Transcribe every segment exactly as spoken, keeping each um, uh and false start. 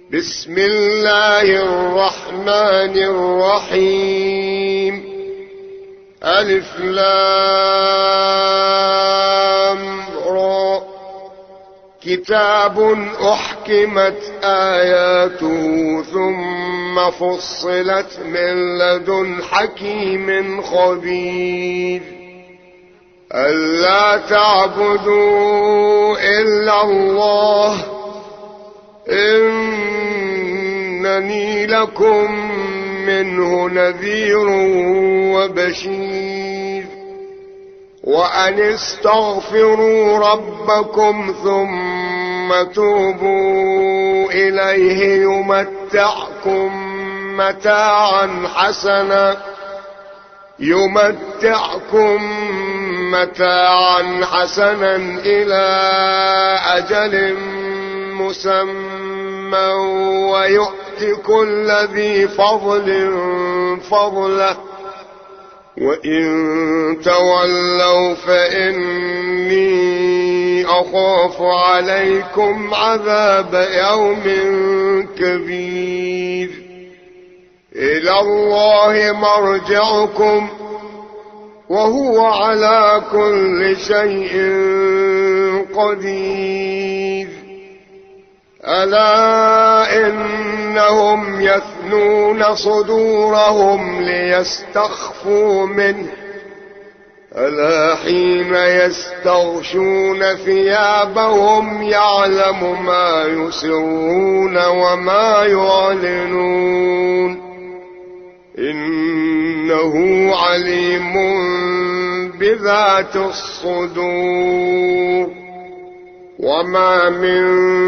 بسم الله الرحمن الرحيم. ألف لام را. كتاب أحكمت آياته ثم فصلت من لدن حكيم خبير. ألا تعبدوا إلا الله إنني لكم منه نذير وبشير. وأن استغفروا ربكم ثم توبوا إليه يمتعكم متاعا حسنا يمتعكم متاعا حسنا إلى أجل مسمى ويؤتي كل ذي فضل فضله. وإن تولوا فإني أخاف عليكم عذاب يوم كبير. إلى الله مرجعكم وهو على كل شيء قدير. ألا إنهم يثنون صدورهم ليستخفوا منه ألا حين يستغشون ثيابهم يعلم ما يسرون وما يعلنون إنه عليم بذات الصدور. وما من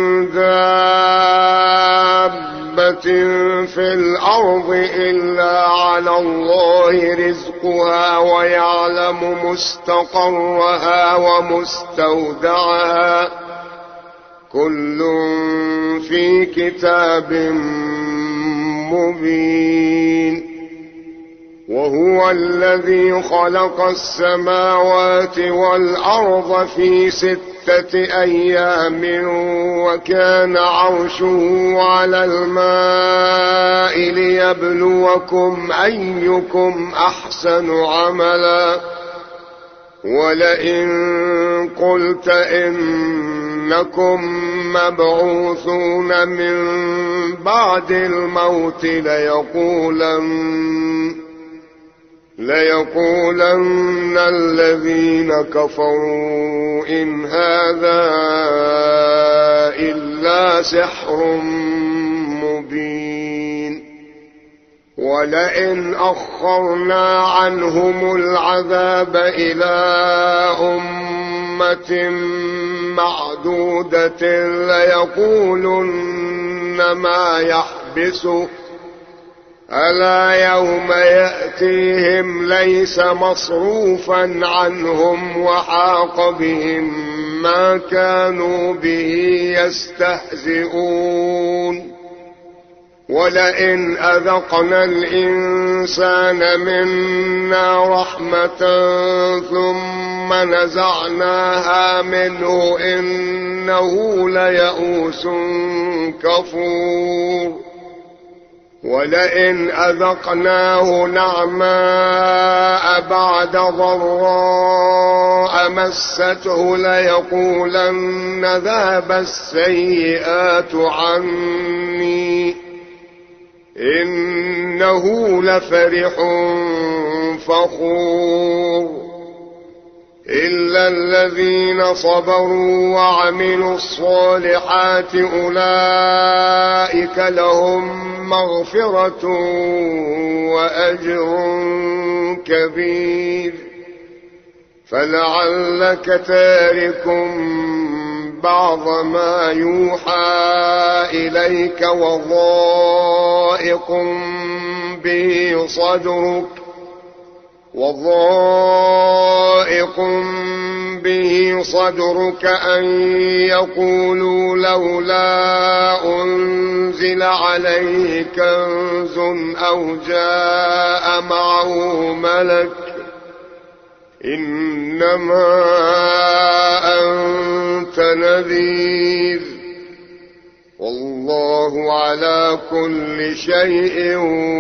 دابة في الأرض إلا على الله رزقها ويعلم مستقرها ومستودعها كل في كتاب مبين. وهو الذي خلق السماوات والأرض في ستة أيام وكان عرشه على الماء ليبلوكم أيكم أحسن عملا. ولئن قلت إنكم مبعوثون من بعد الموت ليقولن ليقولن الذين كفروا إن هذا إلا سحر مبين. ولئن أخرنا عنهم العذاب إلى أمة معدودة ليقولن ما يحبسه ألا يوم يأتيهم ليس مصروفا عنهم وحاق بهم ما كانوا به يستهزئون. ولئن أذقنا الإنسان منا رحمة ثم نزعناها منه إنه ليئوس كفور. ولئن أذقناه نعماء بعد ضراء مسته ليقولن ذهب السيئات عني إنه لفرح فخور. إلا الذين صبروا وعملوا الصالحات أولئك لهم مغفرة وأجر كبير. فلعلك تارك بعض ما يوحى إليك وضائق به صدرك وضائق به صدرك أن يقولوا لولا أنزل عليه كنز أو جاء معه ملك إنما أنت نذير والله على كل شيء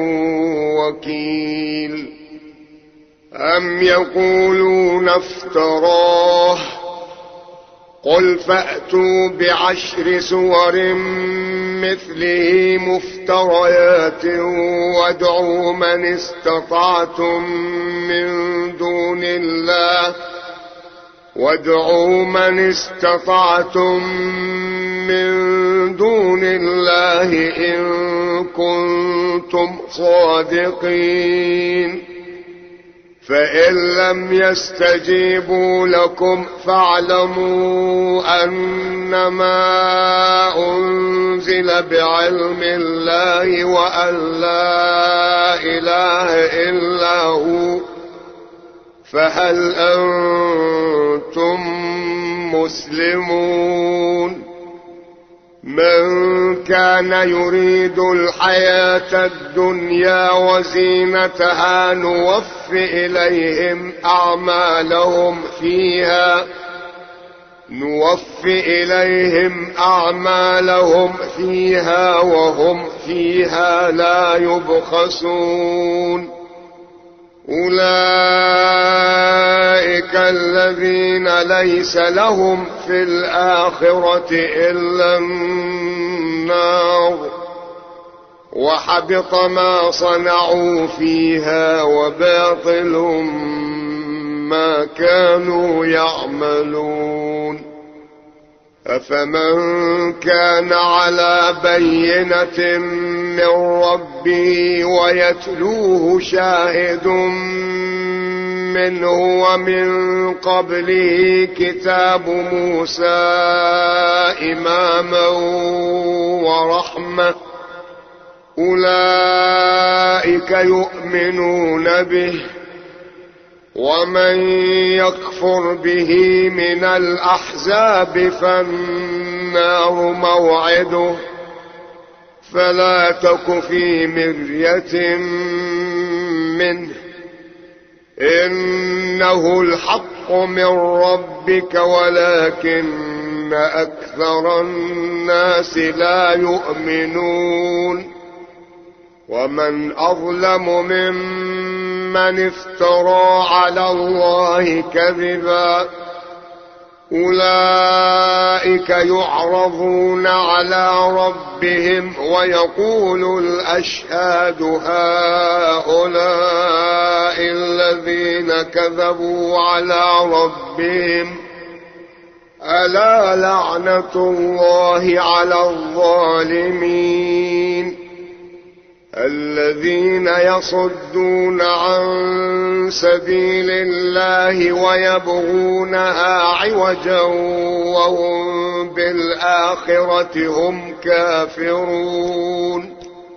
وكيل. أم يقولون افتراه قل فأتوا بعشر سور مثله مفتريات وادعوا من استطعتم من دون الله وادعوا من استطعتم من دون الله إن كنتم صادقين. فإن لم يستجيبوا لكم فاعلموا أنما أنزل بعلم الله وأن لا إله إلا هو فهل أنتم مسلمون. من كان يريد الحياة الدنيا وزينتها نوف إليهم أعمالهم فيها نوف إليهم أعمالهم فيها وهم فيها لا يبخسون. أولئك الذين ليس لهم في الآخرة إلا النار وحبط ما صنعوا فيها وباطل ما كانوا يعملون. أفمن كان على بينة من ربه ويتلوه شاهد منه ومن قبله كتاب موسى إماما ورحمة أولئك يؤمنون به. ومن يكفر به من الأحزاب فالنار موعده فلا تك في مرية منه إنه الحق من ربك ولكن أكثر الناس لا يؤمنون. ومن أظلم ممن افترى على الله كذبا أولئك يعرضون على ربهم ويقول الأشهاد هؤلاء الذين كذبوا على ربهم ألا لعنة الله على الظالمين الذين يصدون عن سبيل الله ويبغونها عوجا وهم بالآخرة هم كافرون.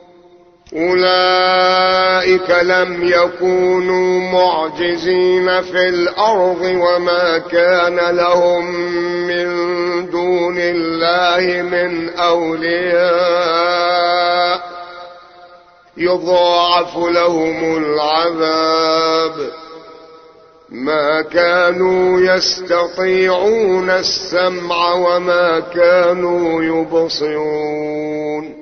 أولئك لم يكونوا معجزين في الأرض وما كان لهم من دون الله من أولياء يضاعف لهم العذاب ما كانوا يستطيعون السمع وما كانوا يبصرون.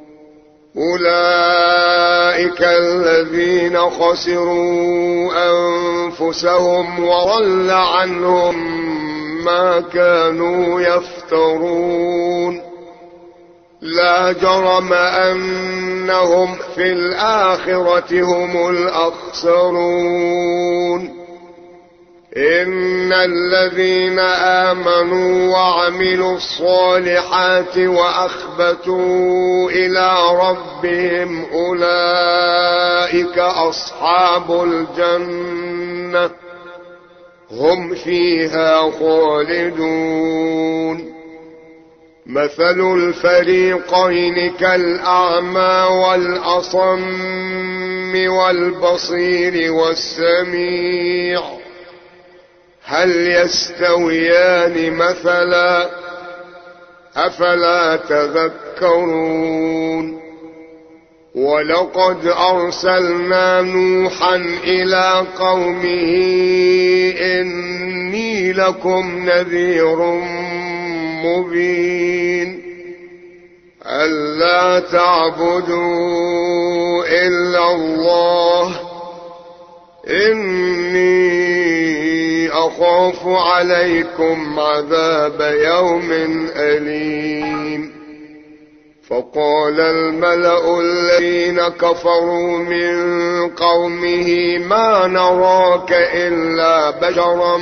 أولئك الذين خسروا أنفسهم وضل عنهم ما كانوا يفترون. لا جرم أنهم في الآخرة هم الأخسرون. إن الذين آمنوا وعملوا الصالحات وأخبتوا إلى ربهم أولئك أصحاب الجنة هم فيها خالدون. مثل الفريقين كالأعمى والأصم والبصير والسميع هل يستويان مثلا أفلا تذكرون. ولقد أرسلنا نوحا إلى قومه إني لكم نذير مبين ألا تعبدوا إلا الله إني أخاف عليكم عذاب يوم أليم. فقال الملأ الذين كفروا من قومه ما نراك إلا بشرا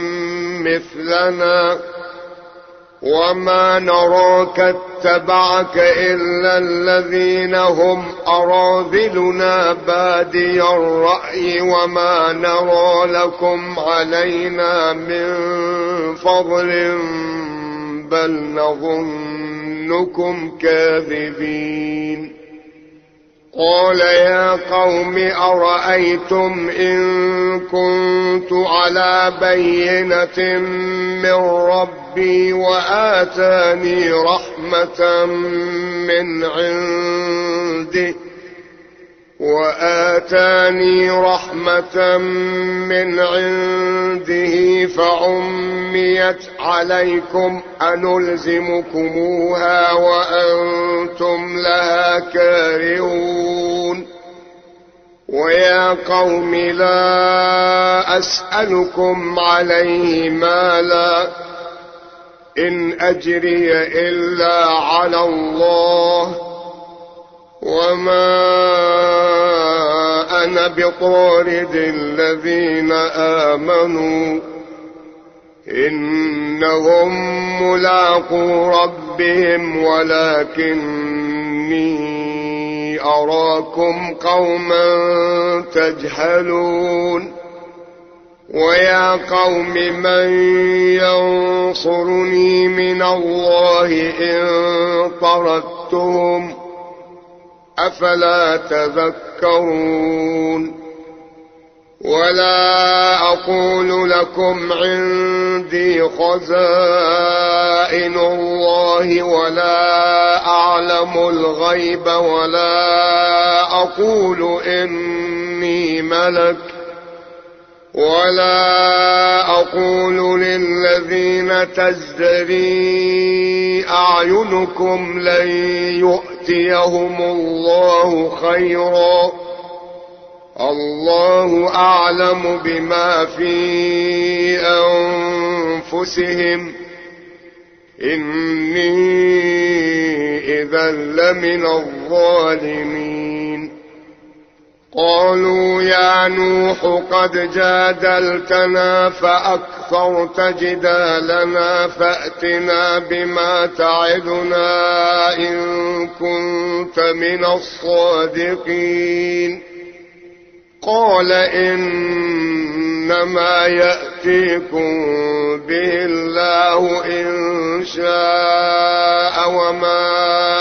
مثلنا وما نراك اتبعك إلا الذين هم أراذلنا بادي الرأي وما نرى لكم علينا من فضل بل نظنكم كاذبين. قال يا قوم أرأيتم إن كنت على بينة من ربي وآتاني رحمة من عنده وآتاني رحمة من عنده فعميت عليكم أنلزمكموها وأنتم لها كارهون. ويا قوم لا أسألكم عليه مالا إن أجري إلا على الله وما أنا بطارد الذين آمنوا إنهم ملاقو ربهم ولكني أراكم قوما تجهلون. ويا قوم من ينصرني من الله إن طردتهم أفلا تذكرون. ولا أقول لكم عندي خزائن الله ولا أعلم الغيب ولا أقول إني ملك ولا أقول للذين تزدري أعينكم لن يؤتيهم الله خيرا الله أعلم بما في أنفسهم إني إذا لمن الظالمين. قالوا يا نوح قد جادلتنا فأكثرت جدالنا فأتنا بما تعدنا إن كنت من الصادقين. قال إنما يأتيكم به الله إن شاء وما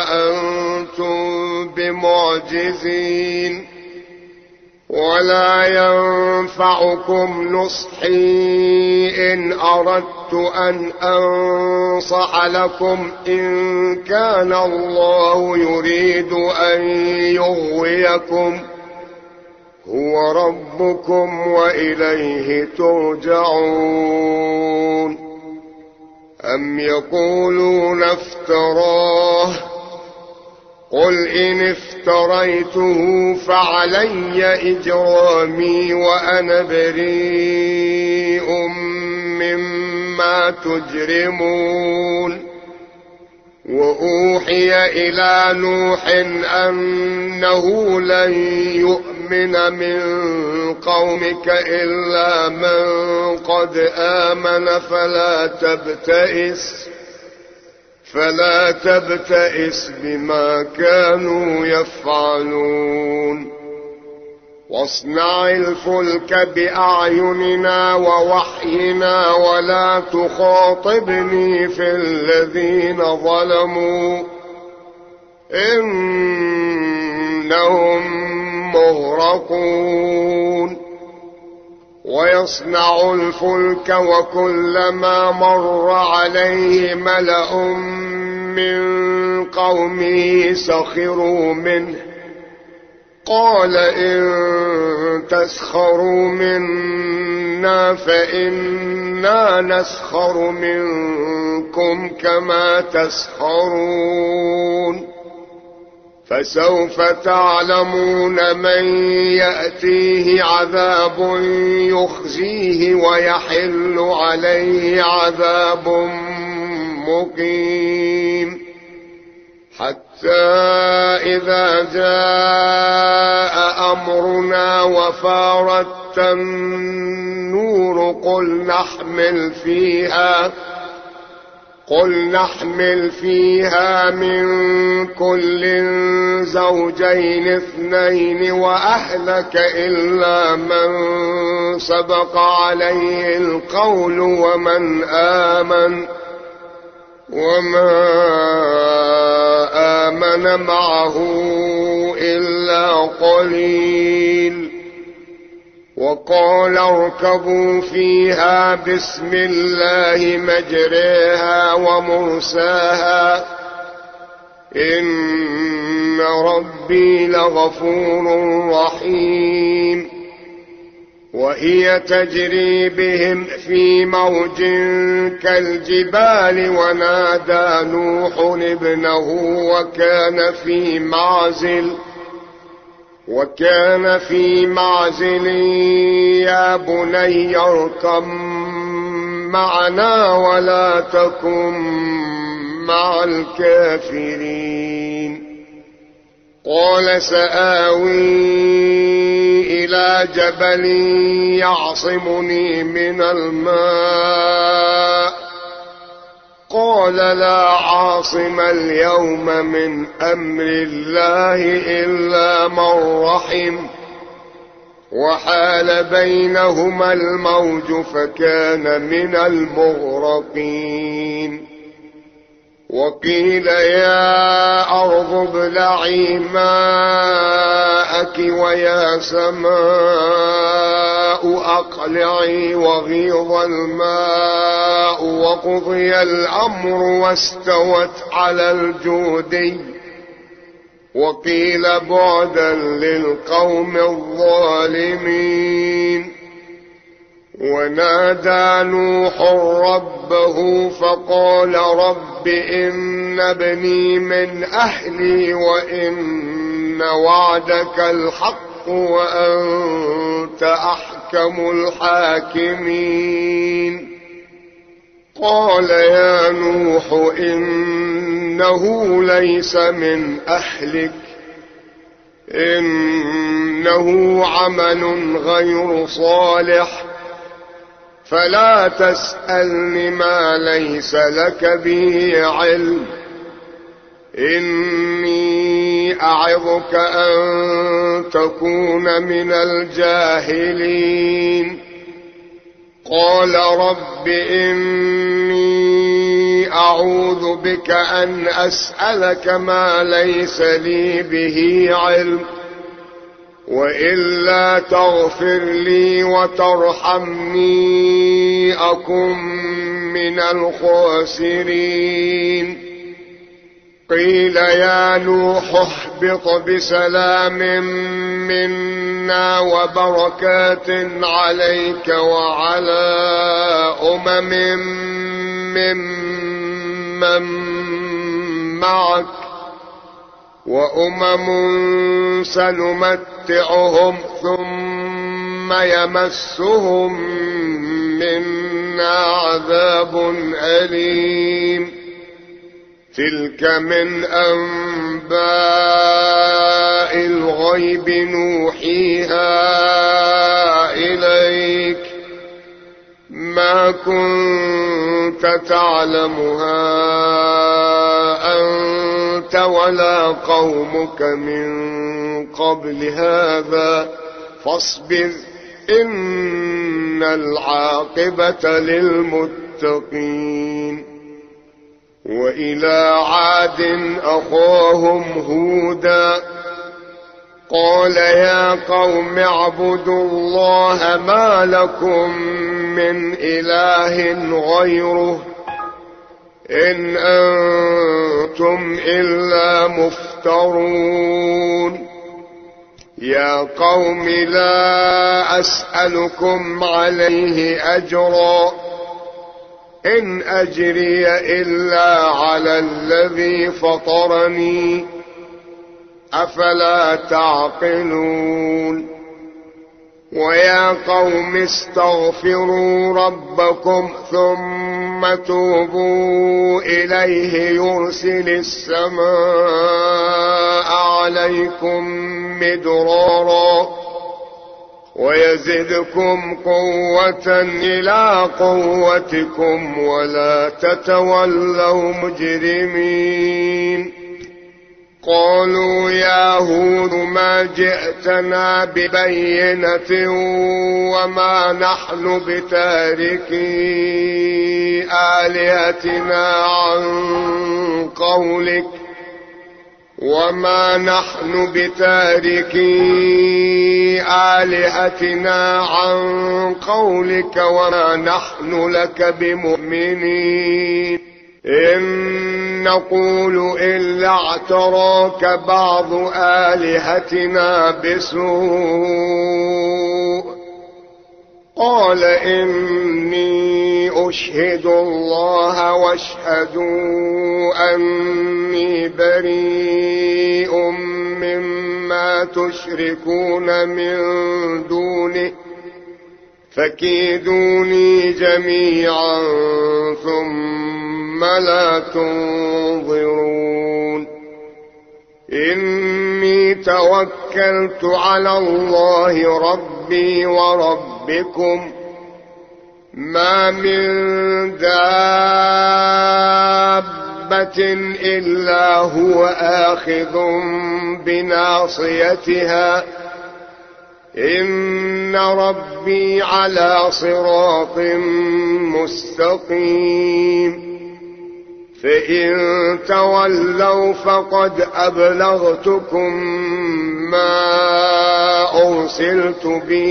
أنتم بمعجزين ولا ينفعكم نصحي إن أردت أن أنصح لكم إن كان الله يريد أن يغويكم هو ربكم وإليه ترجعون. أم يقولون افتراه قل إن افتريته فعلي إجرامي وأنا بريء مما تجرمون. وأوحي إلى نوح أنه لن يؤمن من قومك إلا من قد آمن فلا تبتئس فلا تبتئس بما كانوا يفعلون. واصنع الفلك بأعيننا ووحينا ولا تخاطبني في الذين ظلموا إنهم مغرقون. ويصنع الفلك وكلما مر عليه ملأ من قومه سخروا منه قال إن تسخروا منا فإنا نسخر منكم كما تسخرون. فسوف تعلمون من يأتيه عذاب يخزيه ويحل عليه عذاب مقيم. حتى إذا جاء أمرنا وفارت النور قل نحمل فيها قل نحمل فيها من كل زوجين اثنين وأهلك إلا من سبق عليه القول ومن آمن وما آمن معه إلا قليل. وقال اركبوا فيها بسم الله مجريها ومرساها إن ربي لغفور رحيم. وهي تجري بهم في موج كالجبال ونادى نوح ابنه وكان في معزل وكان في معزل يا بني اركب معنا ولا تكن مع الكافرين. قال سآوي إلى جبل يعصمني من الماء قال لا عاصم اليوم من أمر الله إلا من رحم وحال بينهما الموج فكان من المغرقين. وقيل يا أرض ابلعي ماءك ويا سماء أقلعي وغيض الماء وقضي الأمر واستوت على الجودي وقيل بعدا للقوم الظالمين. ونادى نوح ربه فقال رب إن ابني من أهلي وإن وعدك الحق وأنت أحكم الحاكمين. قال يا نوح إنه ليس من أهلك إنه عمل غير صالح فلا تسألني ما ليس لك به علم إني أعظك أن تكون من الجاهلين. قال رب إني أعوذ بك أن أسألك ما ليس لي به علم وإلا تغفر لي وترحمني أكن من الخاسرين. قيل يا نوح اهبط بسلام منا وبركات عليك وعلى أمم ممن معك وأمم سنمتعهم ثم يمسهم منا عذاب أليم. تلك من أنباء الغيب نوحيها إليك ما كنت تعلمها أنت ولا قومك من قبل هذا فاصبر إن العاقبة للمتقين. وإلى عاد أخاهم هودا قال يا قوم اعبدوا الله ما لكم من إله غيره إن أنتم إلا مفترون. يا قوم لا أسألكم عليه أجرا إن أجري إلا على الذي فطرني أفلا تعقلون ويا قوم استغفروا ربكم ثم توبوا إليه يرسل السماء عليكم مدرارا ويزدكم قوة إلى قوتكم ولا تتولوا مجرمين. قالوا يا هود ما جئتنا ببينة وما نحن بتاركي آلهتنا عن قولك وما نحن بتاركي آلهتنا عن قولك وما نحن لك بمؤمنين إن نقول إلا اعتراك بعض آلهتنا بسوء. قال إني أشهد الله واشهدوا أني بريء مما تشركون من دونه فكيدوني جميعا ثم لا تنظرون. إني توكلت على الله ربي وربكم ما من دابة إلا هو آخذ بناصيتها إن ربي على صراط مستقيم. فإن تولوا فقد أبلغتكم ما أرسلت به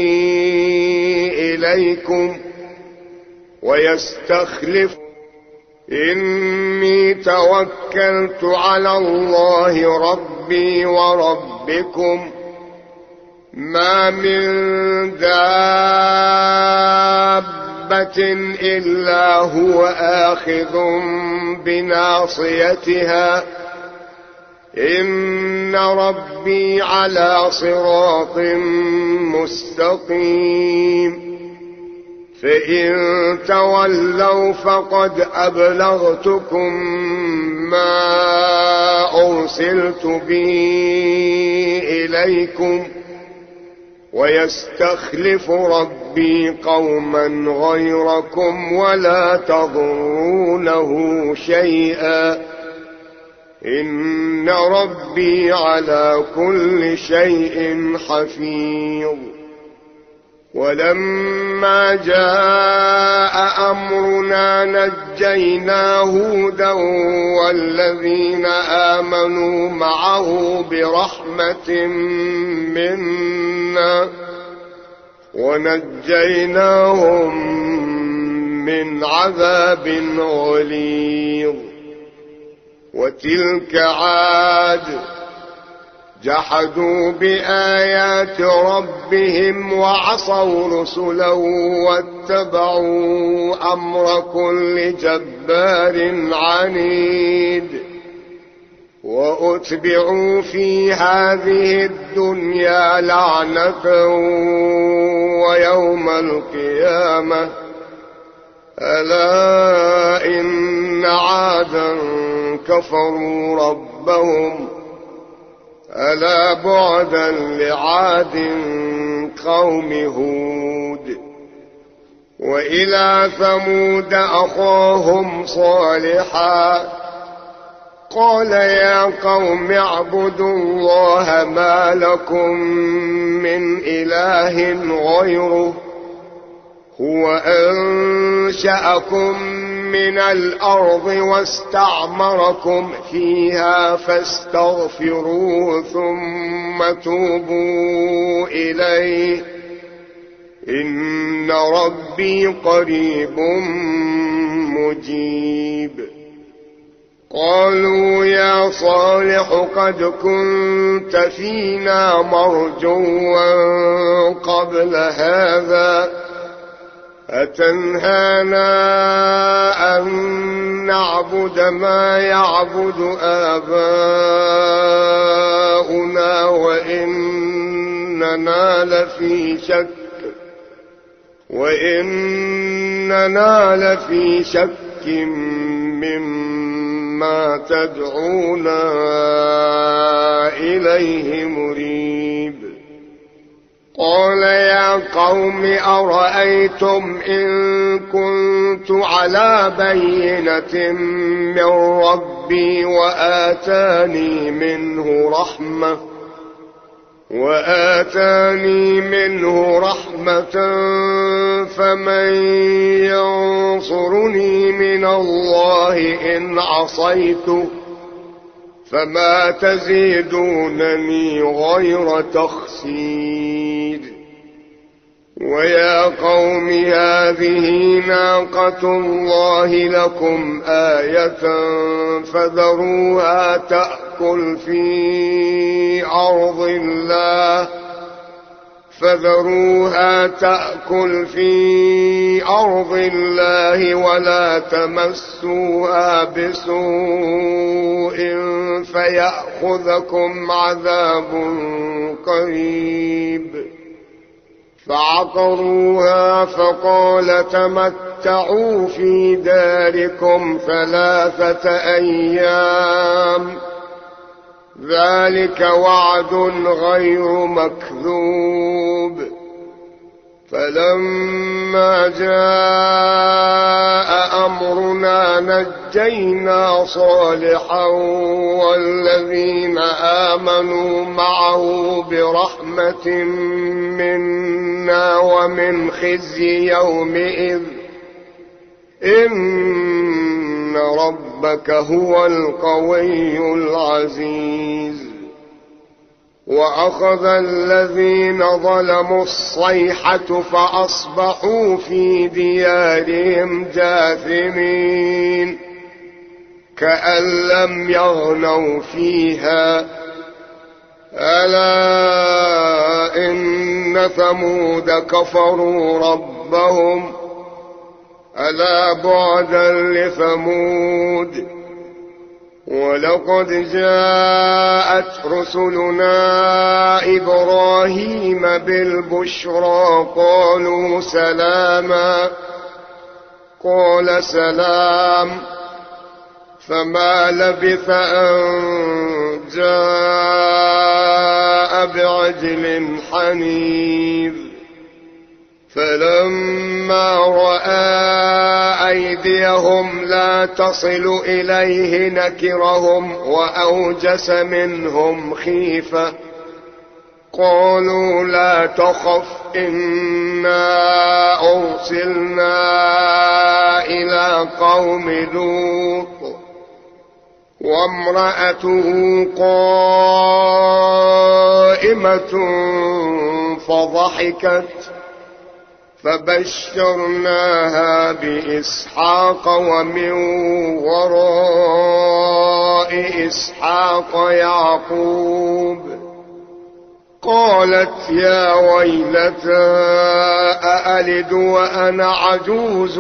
إليكم ويستخلف إني توكلت على الله ربي وربكم ما من دابة إلا هو آخذ بناصيتها إن ربي على صراط مستقيم. فإن تولوا فقد أبلغتكم ما أرسلت به إليكم ويستخلف ربي قوما غيركم ولا تضرونه شيئا إن ربي على كل شيء حفيظ. ولما جاء أمرنا نجينا هودا والذين آمنوا معه برحمة منا ونجيناهم من عذاب غليظ. وتلك عاد جحدوا بآيات ربهم وعصوا رسلا واتبعوا أمر كل جبار عنيد. وأتبعوا في هذه الدنيا لعنة ويوم القيامة ألا إن عادا كفروا ربهم ألا بعدا لعاد قوم هود. وإلى ثمود أخاهم صالحا قال يا قوم اعبدوا الله ما لكم من إله غيره هو أنشأكم من الأرض واستعمركم فيها فاستغفروه ثم توبوا إليه إن ربي قريب مجيب. قالوا يا صالح قد كنت فينا مرجوا قبل هذا أتنهانا أن نعبد ما يعبد آباؤنا وإننا لفي شك وإننا لفي شك مما تدعونا إليه مريب. قال يا قوم أرأيتم إن كنت على بينة من ربي وآتاني منه رحمة وآتاني منه رحمة فمن ينصرني من الله إن عصيته فما تزيدونني غير تخسير. ويا قوم هذه ناقة الله لكم آية فذروها تأكل في أرض الله فذروها تأكل في أرض الله ولا تمسوها بسوء فيأخذكم عذاب قريب. فعقروها فقال تمتعوا في داركم ثلاثة أيام ذلك وعد غير مكذوب. فلما جاء أمرنا نجينا صالحا والذين آمنوا معه برحمة منا ومن خزي يومئذ إن ربك هو القوي العزيز. وأخذ الذين ظلموا الصيحة فأصبحوا في ديارهم جاثمين كأن لم يغنوا فيها ألا إن ثمود كفروا ربهم ألا بعدا لثمود. ولقد جاءت رسلنا إبراهيم بالبشرى قالوا سلاما قال سلام فما لبث أن جاء بعجل حنيذ. فلما رأى أيديهم لا تصل إليه نكرهم وأوجس منهم خيفة قالوا لا تخف إنا أرسلنا إلى قوم لوط وامرأته قائمة فضحكت فبشرناها بإسحاق ومن وراء إسحاق يعقوب. قالت يا ويلتى أألد وأنا عجوز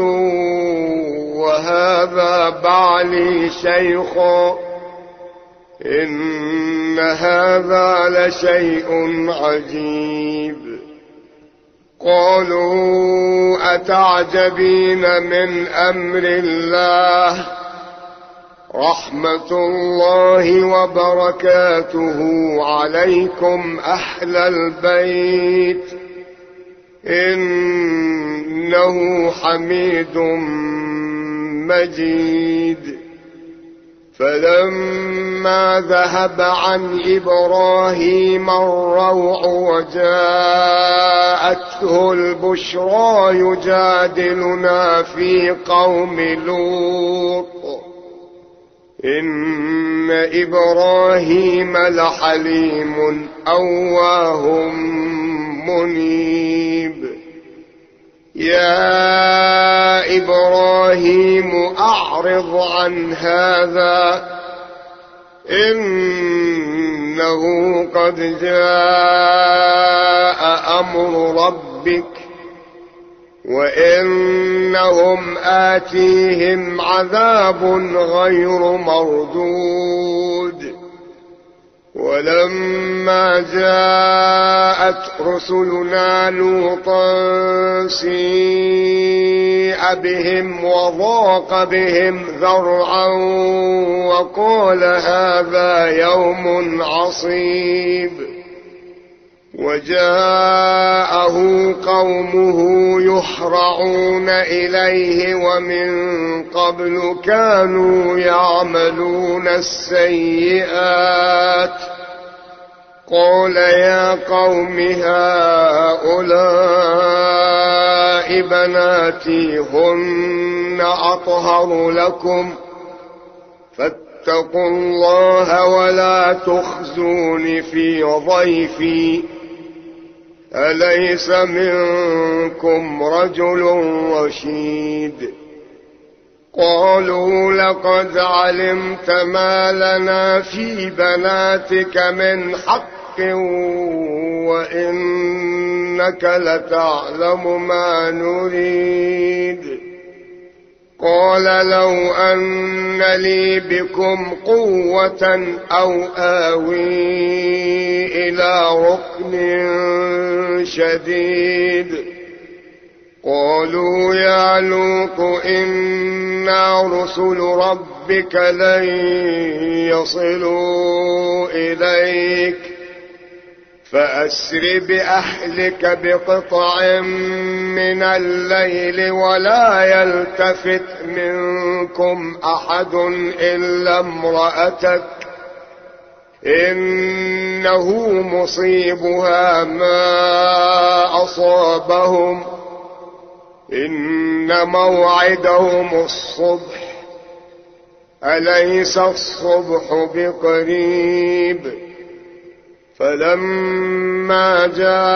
وهذا بعلي شيخا إن هذا لشيء عجيب. قالوا أتعجبين من أمر الله رحمة الله وبركاته عليكم أهل البيت إنه حميد مجيد. فلما ذهب عن إبراهيم الروع وجاءته البشرى يجادلنا في قوم لوط إن إبراهيم لحليم أواه منيب. يا إبراهيم أعرض عن هذا إنه قد جاء أمر ربك وإنهم آتيهم عذاب غير مردود. ولما جاءت رسلنا لوطا سيء بهم وضاق بهم ذرعا وقال هذا يوم عصيب. وجاءه قومه يحرعون إليه ومن قبل كانوا يعملون السيئات. قال يا قوم هؤلاء بناتي هن أطهر لكم فاتقوا الله ولا تخزون في ضيفي أليس منكم رجل رشيد. قالوا لقد علمت ما لنا في بناتك من حق وإنك لتعلم ما نريد. قال لو أن لي بكم قوة أو آوي إلى ركن شديد. قالوا يا لوط إنا رسل ربك لن يصلوا إليك فأسر بأهلك بقطع من الليل ولا يلتفت منكم أحد إلا امرأتك إنه مصيبها ما أصابهم إن موعدهم الصبح أليس الصبح بقريب. فلما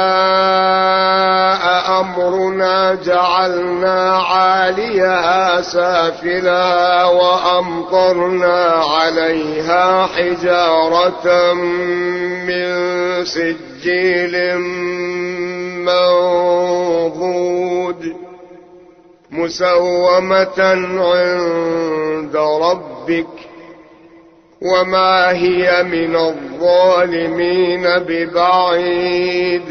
جاء أمرنا جعلنا عاليها سافلها وأمطرنا عليها حجارة من سجيل منضود مسومة عند ربك وما هي من الظالمين ببعيد.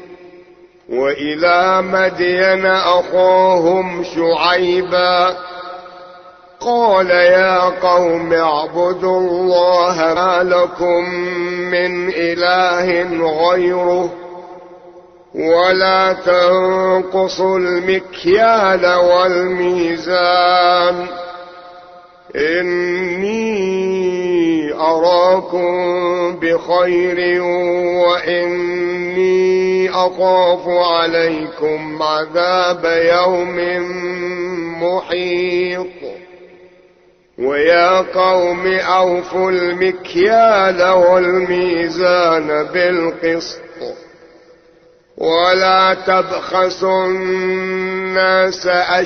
وإلى مدين أخاهم شعيبا قال يا قوم اعبدوا الله ما لكم من إله غيره ولا تنقصوا المكيال والميزان إني أراكم بخير وإني أخاف عليكم عذاب يوم محيط. ويا قوم أوفوا المكيال والميزان بالقسط ولا تبخسوا الناس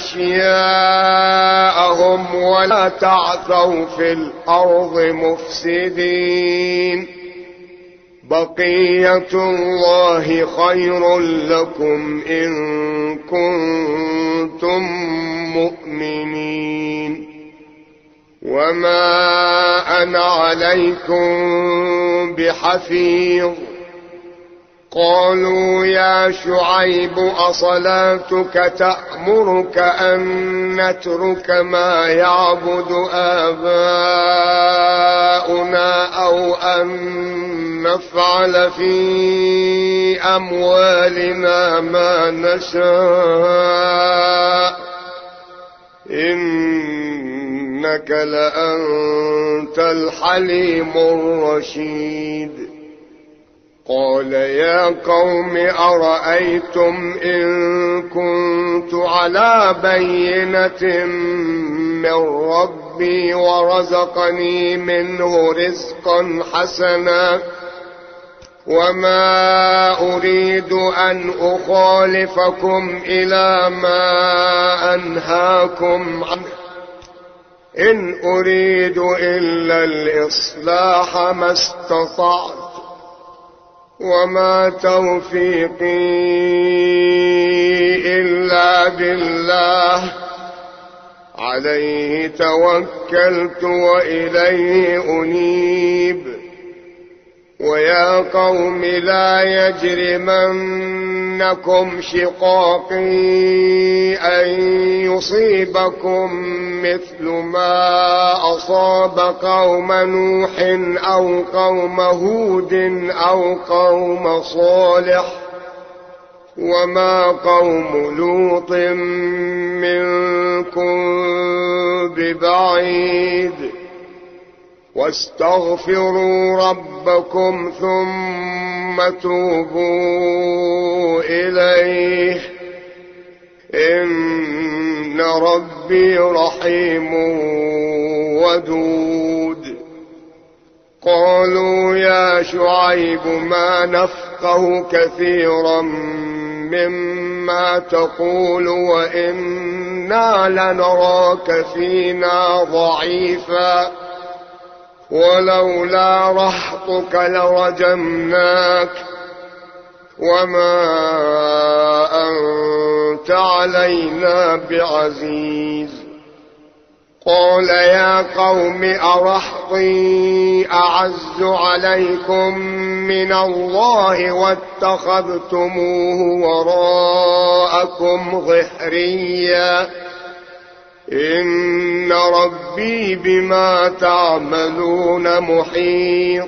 أشياءهم ولا تعثوا في الأرض مفسدين. بقية الله خير لكم إن كنتم مؤمنين وما أنا عليكم بحفيظ. قالوا يا شعيب أصلاتك تأمرك أن نترك ما يعبد آباؤنا أو أن نفعل في أموالنا ما نشاء إنك لأنت الحليم الرشيد. قال يا قوم أرأيتم إن كنت على بينة من ربي ورزقني منه رزقا حسنا وما أريد أن أخالفكم إلى ما أنهاكم عنه إن أريد إلا الإصلاح ما استطعت وما توفيقي إلا كتاب الله عليه توكلت وإليه أنيب. ويا قوم لا يجرمنكم شقاقي أن يصيبكم مثل ما أصاب قوم نوح أو قوم هود أو قوم صالح وما قوم لوط منكم ببعيد. واستغفروا ربكم ثم توبوا إليه إن ربي رحيم ودود. قالوا يا شعيب ما نفقه كثيرا مما تقول وإنا لنراك فينا ضعيفا ولولا رهطك لرجمناك وما أنت علينا بعزيز. قال يا قوم أرهطي أعز عليكم من الله واتخذتموه وراءكم ظهريا إن ربي بما تعملون محيط.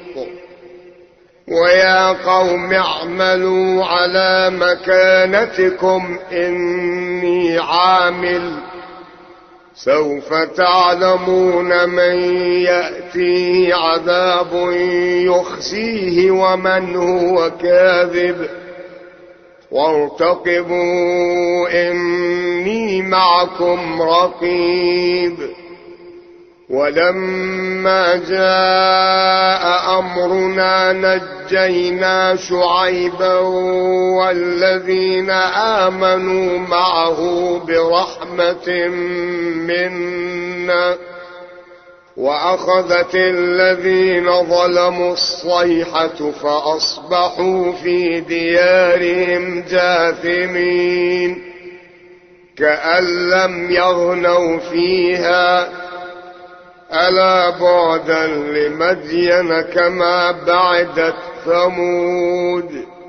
ويا قوم اعملوا على مكانتكم إني عامل سوف تعلمون من يأتيه عذاب يخزيه ومن هو كاذب وارتقبوا إني معكم رقيب. ولما جاء أمرنا نجينا شعيبا والذين آمنوا معه برحمة منا وأخذت الذين ظلموا الصيحة فأصبحوا في ديارهم جاثمين كأن لم يغنوا فيها ألا بعدا لمدين كما بعدت ثمود.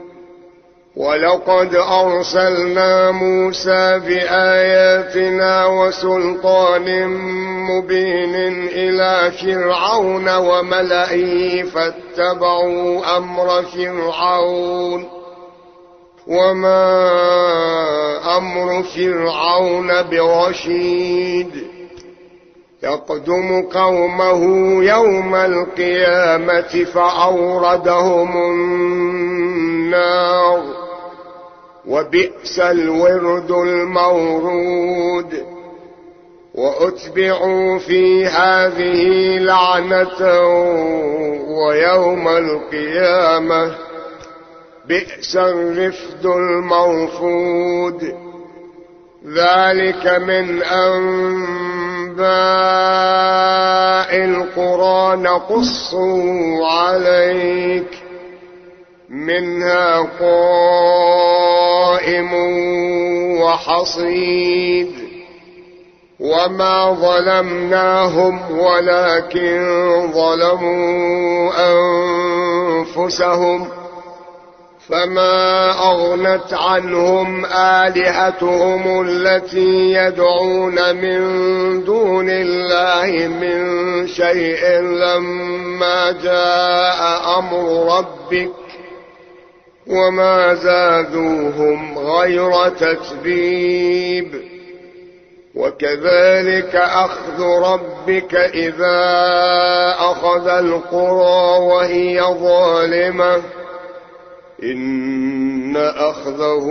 ولقد أرسلنا موسى بآياتنا وسلطان مبين إلى فرعون وملئه فاتبعوا أمر فرعون وما أمر فرعون برشيد يقدم قومه يوم القيامة فأوردهم النار وبئس الورد المورود. وأتبعوا في هذه لعنة ويوم القيامة بئس الرفد المرفود. ذلك من أنباء القرى نقصه عليك منها قائم وحصيد. وما ظلمناهم ولكن ظلموا أنفسهم فما أغنت عنهم آلهتهم التي يدعون من دون الله من شيء لما جاء أمر ربك وما زادوهم غير تتبيب. وكذلك أخذ ربك إذا أخذ القرى وهي ظالمة إن أخذه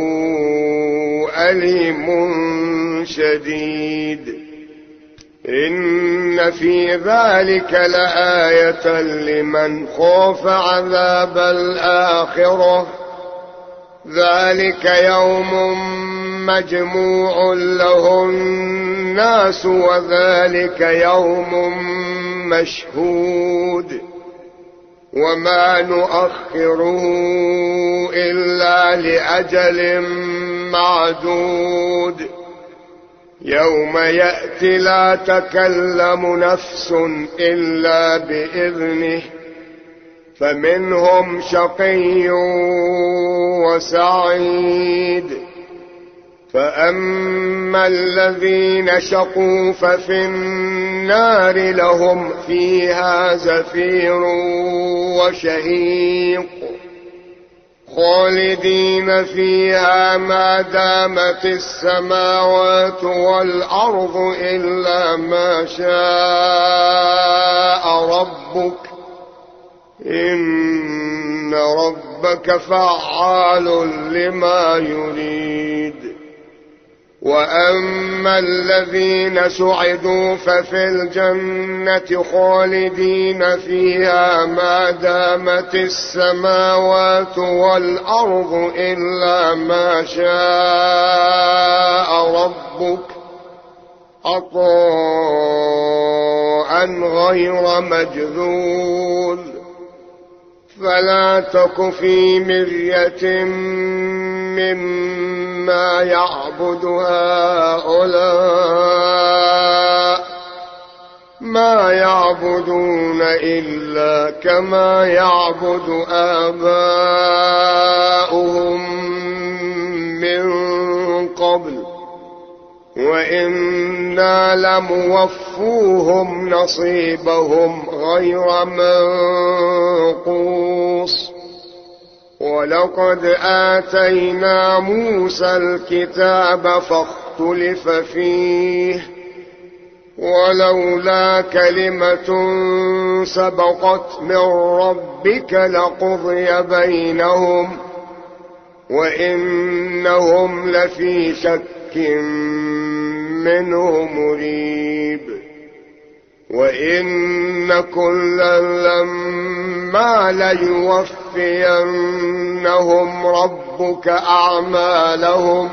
أليم شديد. إن في ذلك لآية لمن خاف عذاب الآخرة ذلك يوم مجموع له الناس وذلك يوم مشهود وما نؤخره إلا لأجل معدود يوم يأتي لا تكلم نفس إلا بإذنه فمنهم شقي وسعيد. فأما الذين شقوا ففي النار لهم فيها زفير وشهيق خالدين فيها ما دامت السماوات والأرض إلا ما شاء ربك إن ربك فعال لما يريد. وأما الذين سعدوا ففي الجنة خالدين فيها ما دامت السماوات والأرض إلا ما شاء ربك عطاء غير مجذول. فلا تك في مرية مما يعبد هؤلاء ما يعبدون إلا كما يعبد آباؤهم من قبل وإنا لموفوهم نصيبهم غير منقوص. ولقد آتينا موسى الكتاب فاختلف فيه ولولا كلمة سبقت من ربك لقضي بينهم وإنهم لفي شك منه مريب. وإن كلا لما ليوفينهم ربك أعمالهم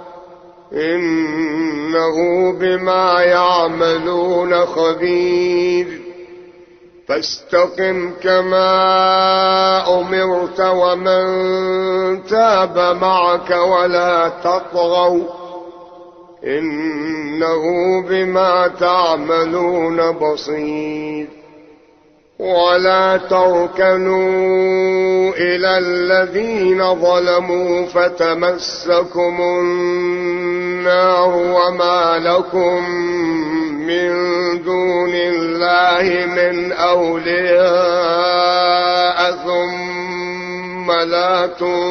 إنه بما يعملون خبير. فاستقم كما أمرت ومن تاب معك ولا تطغوا إنه بما تعملون بصير. ولا تركنوا إلى الذين ظلموا فتمسكم النار وما لكم من دون الله من أولياء ثم لا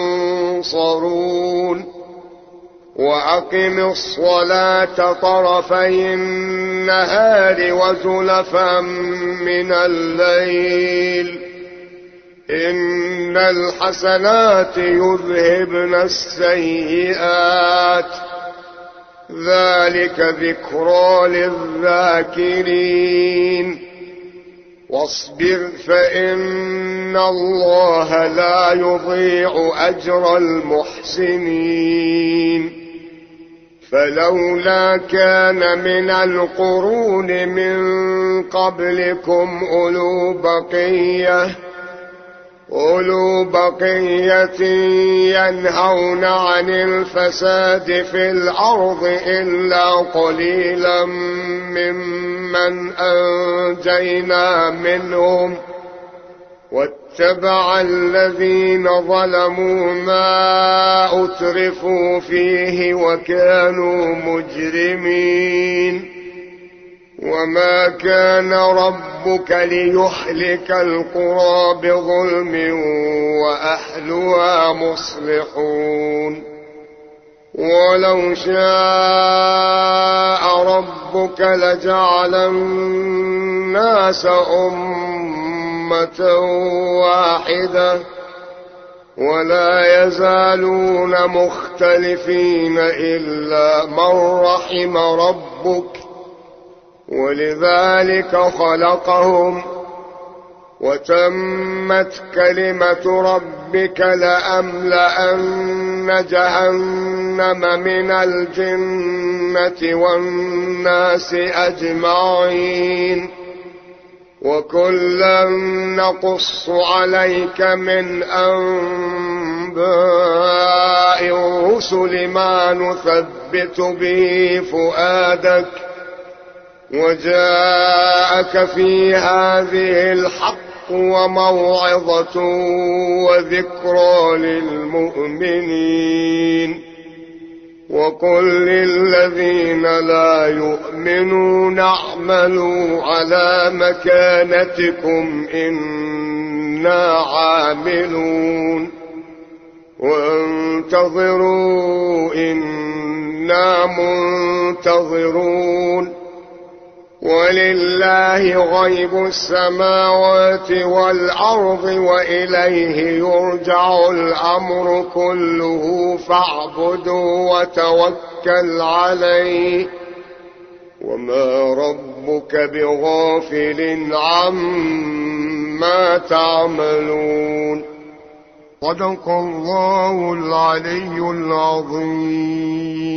تنصرون. وأقم الصلاة طرفي النهار وزلفا من الليل إن الحسنات يذهبن السيئات ذلك ذكرى للذاكرين. واصبر فإن الله لا يضيع أجر المحسنين. فلولا كان من القرون من قبلكم أولو بقية أولو بقية ينهون عن الفساد في الأرض إلا قليلا ممن أنجينا منهم واتبع الذين ظلموا ما أترفوا فيه وكانوا مجرمين. وما كان ربك ليهلك القرى بظلم وأهلها مصلحون. ولو شاء ربك لجعل الناس أمة واحدة ولا يزالون مختلفين إلا من رحم ربك ولذلك خلقهم وتمت كلمة ربك لأملأن جهنم من الجنة والناس أجمعين. وكلا نقص عليك من أنباء الرسل ما نثبت به فؤادك وجاءك في هذه الحق وموعظة وذكرى للمؤمنين وقل للذين لا يؤمنون اعملوا على مكانتكم إنا عاملون وانتظروا إنا منتظرون ولله غيب السماوات والأرض وإليه يرجع الأمر كله فاعبدوا وتوكل عليه وما ربك بغافل عما تعملون. صدق الله العلي العظيم.